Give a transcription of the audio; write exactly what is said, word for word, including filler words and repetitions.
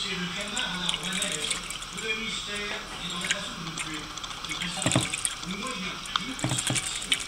c'est le calmar à la rouanaise. Le mystère est dans la façon de le tuer. C'est très simple. On moyen une petite